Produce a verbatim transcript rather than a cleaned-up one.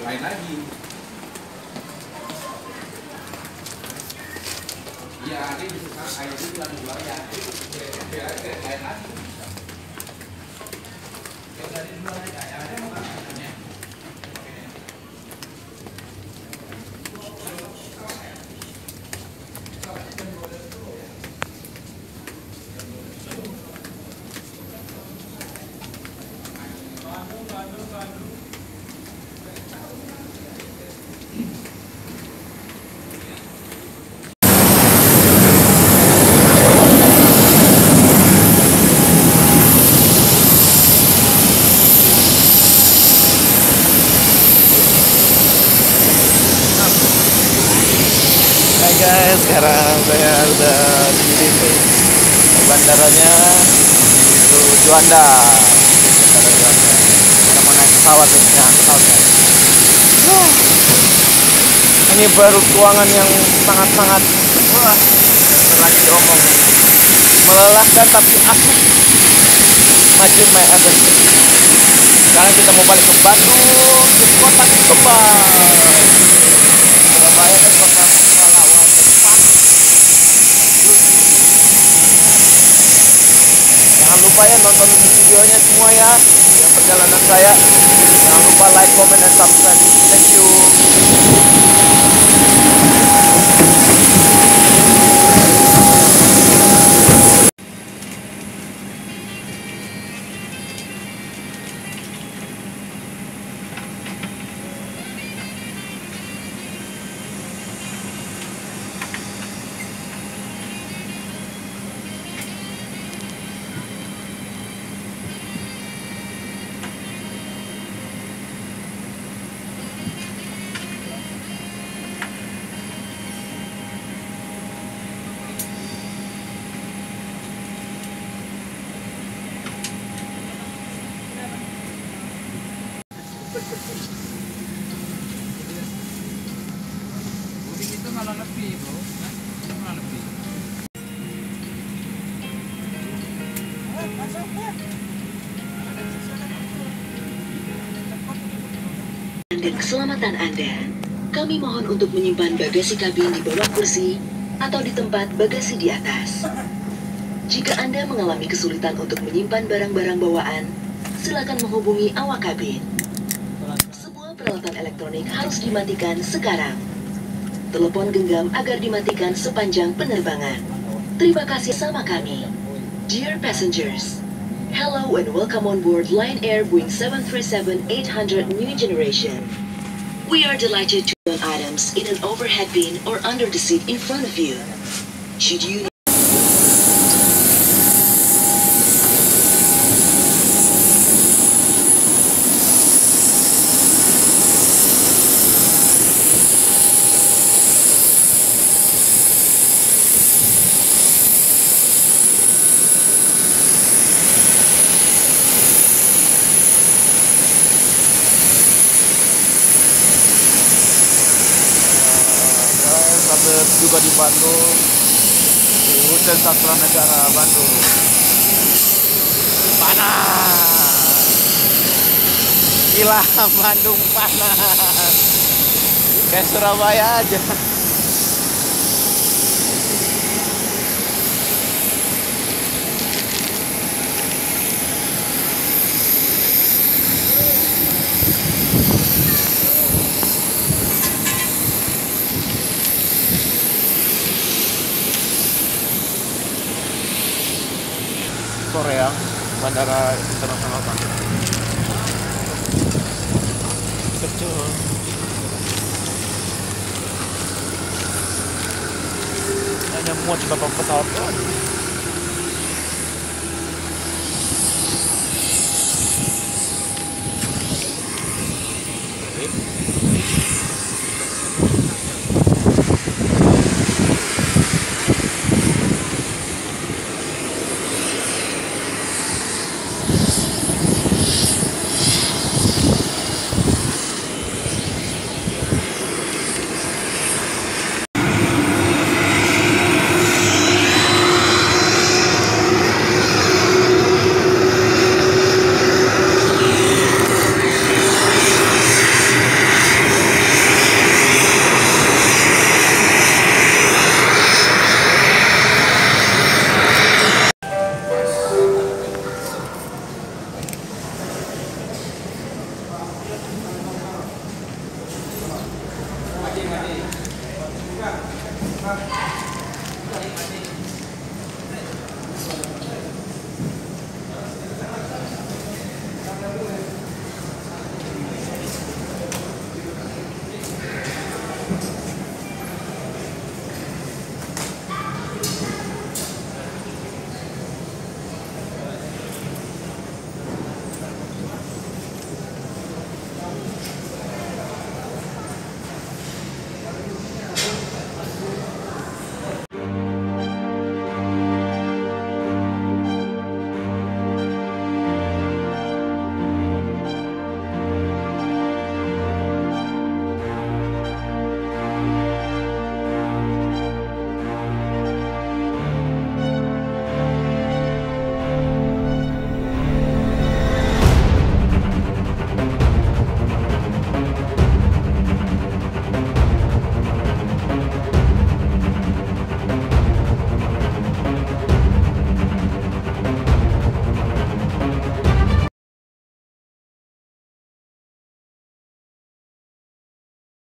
lain lagi. Iya, ini bisa kayak itu lagi jual ya. Biar lain lagi. Kalau dari dua kayak ada mau makannya. Hai guys, sekarang saya udah di bandaranya itu Juanda. Bandara Juanda. Kita mau naik pesawat ya, pesawatnya. Wah. Ini baru ruangan yang sangat-sangat wah, lagi diomong. Melelahkan tapi asik. Macam my other city. Sekarang kita mau balik ke Bandung, ke kota kembang. Surabaya dan kota pahlawan. Jangan lupa ya nonton videonya semua ya, yang perjalanan saya. Jangan lupa like, comment, dan subscribe. Thank you. Mudik itu malah lebih, bro. Malah lebih. Dan keselamatan Anda, kami mohon untuk menyimpan bagasi kabin di bawah kursi atau di tempat bagasi di atas. Jika Anda mengalami kesulitan untuk menyimpan barang-barang bawaan, silakan menghubungi awak kabin. Semua peralatan elektronik harus dimatikan sekarang. Telepon genggam agar dimatikan sepanjang penerbangan. Terima kasih sama kami. Dear passengers, hello and welcome on board Lion Air Boeing seven thirty-seven eight hundred new generation. We are delighted to put items in an overhead bin or under the seat in front of you. Should you Sampai juga di Bandung, di Hotel Sastra Negara Bandung. Panas, gila Bandung panas, kayak Surabaya aja. Korea, Bandara Internasional Bandung. Kecil. Hanya muat beberapa pesawat doang.